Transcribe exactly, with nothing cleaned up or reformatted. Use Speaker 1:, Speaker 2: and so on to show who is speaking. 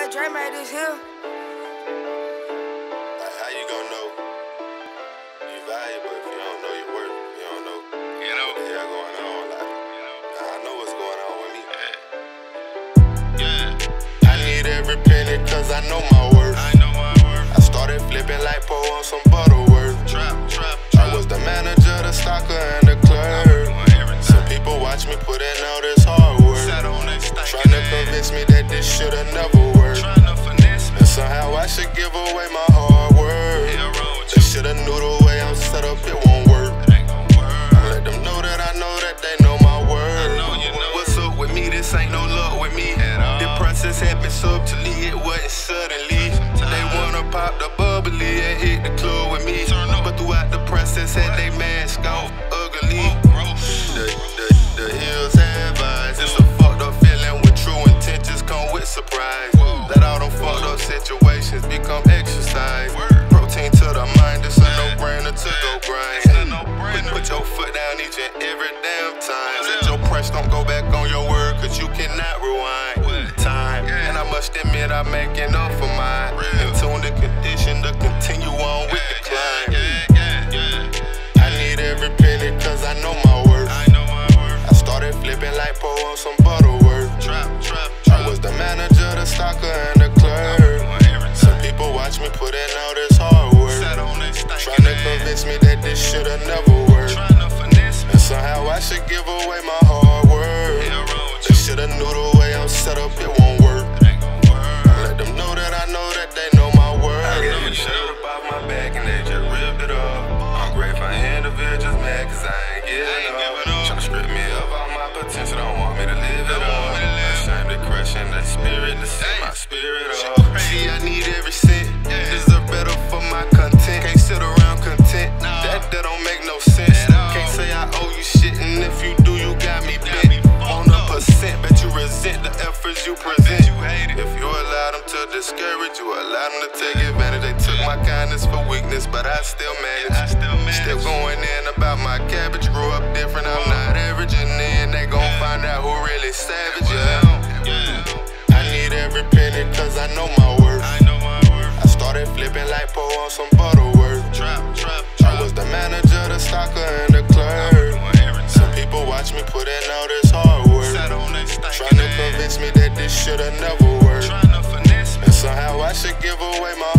Speaker 1: like Dre made this here.
Speaker 2: Like, how you gonna know you valuable if you don't know your worth? You don't know, you know what the hell going on. Like, nah, I know what's going on with me. Yeah. Yeah. I need every penny cause I know my worth. I know my worth. I started flipping like Po on some Butterworth. Trap, trap, trap. I was the manager, the stocker, and the clerk. Some people watch me put in all this hard work, trying to convince me that this shoulda never worked. And somehow I should give away my hard work. They shoulda knew the way I'm set up, it won't work. I let them know that I know that they know my word. What's up with me? This ain't no luck with me. The process happened subtly, it wasn't suddenly. They wanna pop the bubbly and hit the club with me, but throughout the process had they mask off ugly. The, the, the hills have eyes. It's a fucked up feeling when true intentions come with surprise. Let all them fucked up situations become exercise. Protein to the mind, it's a no-brainer to go grind. Put, put your foot down each and every damn time. Let your press don't go back on your word, cause you cannot rewind time. And I must admit I'm making up for mine. In tune the condition to continue on with the climb. I need every penny cause I know my worth. I started flipping like Po on some Butterworth. I was the manager, the stocker, and the clerk. Some people watch me put in all this hard work, trying to convince me that this shoulda never worked. And somehow I should give away my hard work. They shoulda knew the way I'm set up, it won't work. I let them know that I know that they know my word. I gave you shirt about my back and they just ripped it up. I'm grateful individuals mad cause I ain't giving up. Tryna strip me of all my potential, don't want me to live it up. Ashamed to crushing that spirit to set my spirit up. See, I need every cent, deserve better for my content. Can't sit around content, that, that don't make no sense. Can't say I owe you shit, and if you do, you got me bent on a percent. Bet you resent the efforts you present. If you allow them to discourage you, allow them to take advantage. They took my kindness for weakness, but I still manage. Still going in about my cabbage. Grew up different, I'm not average. And then they gon' find out who really savage, yeah. I need every penny cause I know my worth. I started flipping like Po on some Butterworth. I was the manager, the stocker, and the clerk. Some people watch me put in all this hard work, trying to convince me that this shoulda never worked. And somehow I should give away my